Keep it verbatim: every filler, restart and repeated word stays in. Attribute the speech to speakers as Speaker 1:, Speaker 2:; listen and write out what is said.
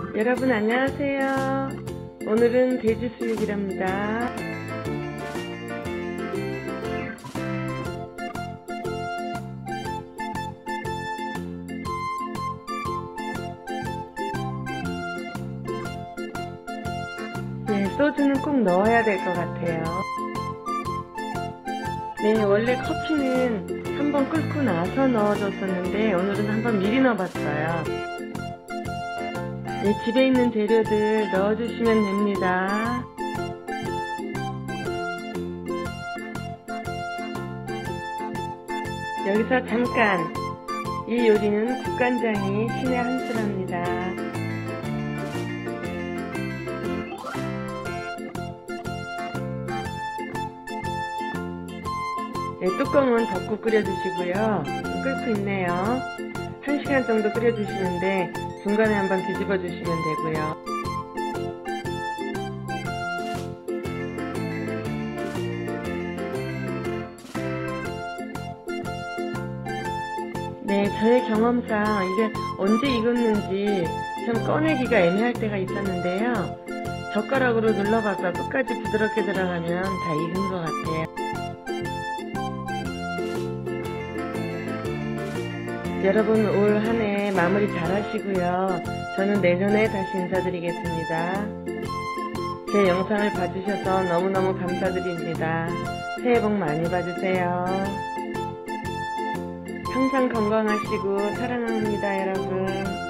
Speaker 1: 여러분 안녕하세요. 오늘은 돼지 수육이랍니다. 네, 소주는 꼭 넣어야 될 것 같아요. 네, 원래 커피는 한번 끓고 나서 넣어줬었는데 오늘은 한번 미리 넣어봤어요. 네, 집에 있는 재료들 넣어주시면 됩니다. 여기서 잠깐, 이 요리는 국간장이 신의 한 수랍니다. 네, 뚜껑은 덮고 끓여주시고요. 끓고 있네요. 한 시간 정도 끓여주시는데 중간에 한번 뒤집어 주시면 되고요. 네, 저의 경험상 이게 언제 익었는지 참 꺼내기가 애매할 때가 있었는데요. 젓가락으로 눌러봐서 끝까지 부드럽게 들어가면 다 익은 것 같아요. 여러분 올 한 해 마무리 잘 하시고요. 저는 내년에 다시 인사드리겠습니다. 제 영상을 봐주셔서 너무너무 감사드립니다. 새해 복 많이 받으세요. 항상 건강하시고 사랑합니다, 여러분.